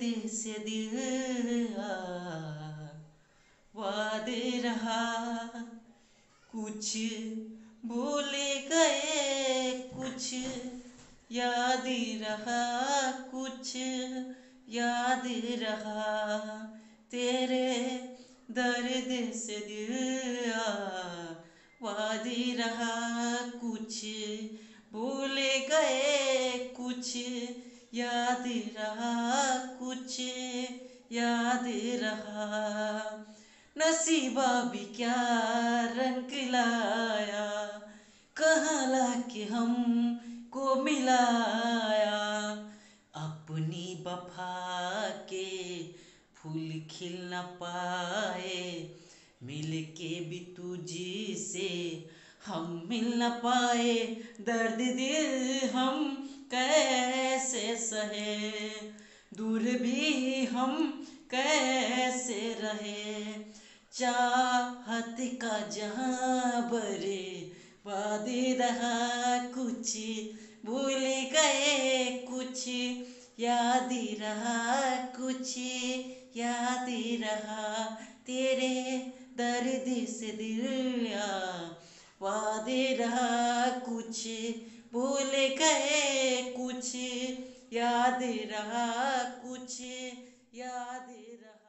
दर्द से दिल वादे रहा, कुछ भूल गए कुछ याद रहा, कुछ याद रहा। तेरे दर्द से दिल वादे रहा, कुछ भूल गए कुछ याद रहा, कुछ याद रहा। नसीबा भी क्या रंग लाया, कहाँ लाके हमको मिलाया। अपनी वफा के फूल खिल न पाए, मिल के भी तुझसे हम मिल न पाए। दर्द दिल हम कैसे सहे, दूर भी हम कैसे रहे। चाहत का जहाँ बरे वादे रहा, कुछ भूल गए कुछ याद रहा, कुछ याद रहा। तेरे दर्द से दिल वादे रहा, कुछ भूल गए कुछ याद रहा, कुछ याद रहा।